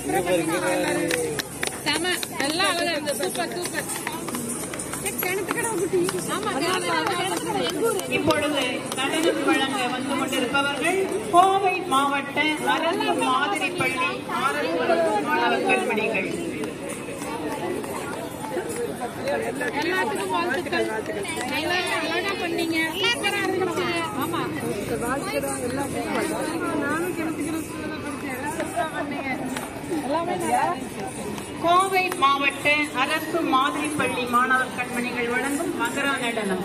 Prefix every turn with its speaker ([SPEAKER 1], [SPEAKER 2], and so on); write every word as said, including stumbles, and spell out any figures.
[SPEAKER 1] செம எல்லாம் அழகா இருக்கு. Super super.
[SPEAKER 2] இப்பொழுது நடனம் வழங்க வந்து கொண்டிருப்பவர்கள் கோவை மாவட்ட அரசு மாதிரி பள்ளி மாணவர் கண்மணிகள்.
[SPEAKER 1] எல்லாத்துக்கும் வாழ்த்துக்கள். அழகா பண்ணீங்க. சூப்பரா இருந்துச்சு. ஆமா நானும் கிணத்துக்கு
[SPEAKER 2] கோவை மாவட்ட அரசு மாதிரி பள்ளி மாணவர் கண்மணிகள் வழங்கும் மகரா நடனம்.